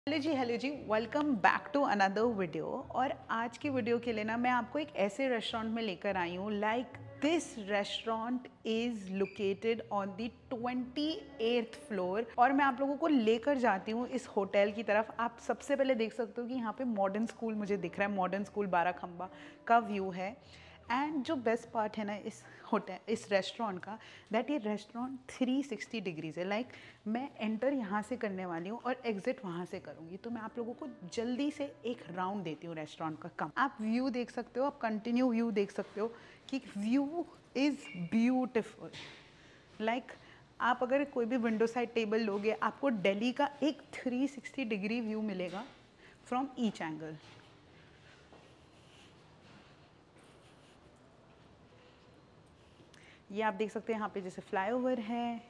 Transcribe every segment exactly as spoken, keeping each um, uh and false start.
Hello जी hello जी welcome back to another video. और आज की वीडियो के लिए ना मैं आपको एक ऐसे रेस्टोरेंट में लेकर आई हूँ। Like this restaurant is located on the twenty eighth floor और मैं आप लोगों को लेकर जाती हूँ इस होटल की तरफ। आप सबसे पहले देख सकते हो कि यहाँ पे मॉडर्न स्कूल मुझे दिख रहा है, मॉडर्न स्कूल बारह खंबा का व्यू है। एंड जो बेस्ट पार्ट है ना इस होटल इस रेस्टोरेंट का, दैट ये रेस्टोरेंट थ्री सिक्सटी डिग्रीज है। लाइक like, मैं एंटर यहाँ से करने वाली हूँ और एग्जिट वहाँ से करूँगी। तो मैं आप लोगों को जल्दी से एक राउंड देती हूँ रेस्टोरेंट का। कम आप व्यू देख सकते हो, आप कंटिन्यू व्यू देख सकते हो कि व्यू इज़ ब्यूटिफुल। लाइक आप अगर कोई भी विंडो साइड टेबल लोगे, आपको दिल्ली का एक थ्री सिक्सटी डिग्री व्यू मिलेगा फ्रॉम ईच एंगल। ये आप देख सकते हैं यहाँ पे जैसे फ्लाईओवर है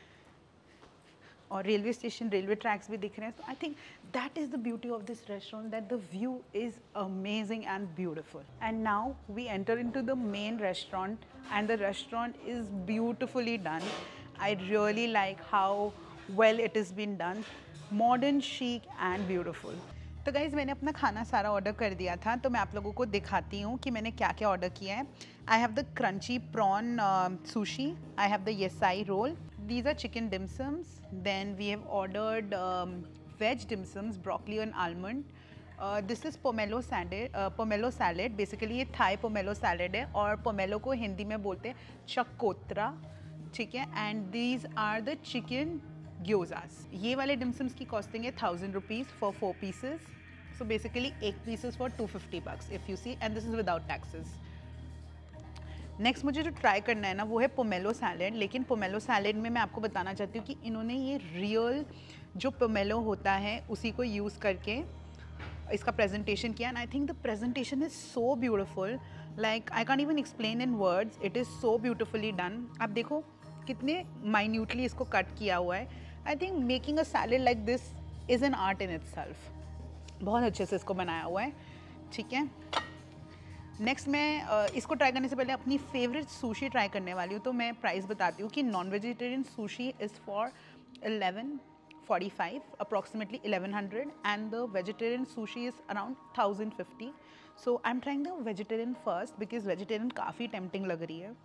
और रेलवे स्टेशन, रेलवे ट्रैक्स भी दिख रहे हैं। So I think that is the beauty of this restaurant, that the view is amazing and beautiful. And now we enter into the main restaurant and the restaurant is beautifully done. I really like how well it is been done, modern, chic and beautiful. तो guys मैंने अपना खाना सारा order कर दिया था, तो मैं आप लोगों को दिखाती हूँ कि मैंने क्या क्या ऑर्डर किया है। I have the crunchy prawn sushi, I have the yasai roll, these are chicken dim sums. Then we have ordered um, veg dim sums, broccoli and almond. Uh, this is pomelo salad. Uh, pomelo salad basically ये Thai pomelo salad है और pomelo को हिंदी में बोलते हैं चकोत्रा, ठीक है। And these are the chicken gyozas. ये वाले dim sums की costing है thousand rupees for four pieces. So basically eight pieces for two fifty bucks if you see, and this is without taxes. Next मुझे जो try करना है ना वो है पोमेलो सैलेड। लेकिन पोमेलो सैलेड में मैं आपको बताना चाहती हूँ कि इन्होंने ये रियल जो पोमेलो होता है उसी को यूज़ करके इसका प्रेजेंटेशन किया। And I think the presentation is so beautiful, like I can't even explain in words, it is so beautifully done. आप देखो कितने माइन्यूटली इसको कट किया हुआ है। I think making a salad like this is an art in itself. बहुत अच्छे से इसको बनाया हुआ है, ठीक है। नेक्स्ट मैं इसको ट्राई करने से पहले अपनी फेवरेट सुशी ट्राई करने वाली हूँ। तो मैं प्राइस बताती हूँ कि non vegetarian sushi is for eleven forty-five, approximately eleven hundred, and the vegetarian sushi is around one thousand fifty. So I am trying the vegetarian first because vegetarian काफ़ी tempting लग रही है।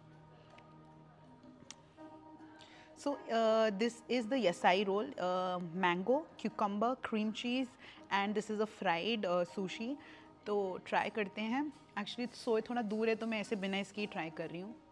So this is the yasai roll, mango, cucumber, cream cheese, and this is a fried sushi. तो try करते हैं। Actually सोए थोड़ा दूर है तो मैं ऐसे बिना इसकी ट्राई कर रही हूँ।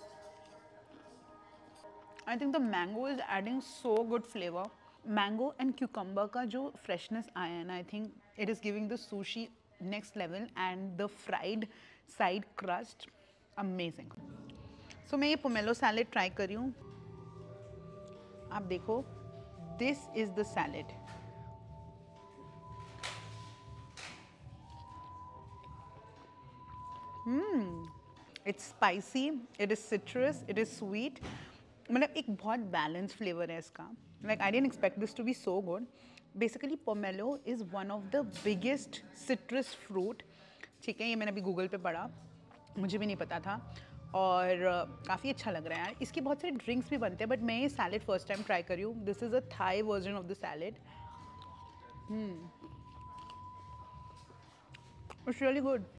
I think the mango is adding so good flavour. Mango and cucumber का जो फ्रेशनेस आया है ना, I think it is giving the sushi next level, and the fried side crust amazing. So मैं ये पोमेलो सैलेड ट्राई कर रही हूँ। आप देखो, this is the salad. It's spicy, it is citrus, it is sweet. मतलब एक बहुत बैलेंस फ्लेवर है इसका। Like I didn't expect this to be so good. Basically pomelo is one of the biggest citrus fruit, ठीक है। ये मैंने अभी गूगल पे पढ़ा, मुझे भी नहीं पता था, और uh, काफ़ी अच्छा लग रहा है यार। इसकी बहुत सारे ड्रिंक्स भी बनते हैं, बट मैं ये सैलेड फर्स्ट टाइम ट्राई कर रही हूँ। This is a Thai version of the salad. It's really good.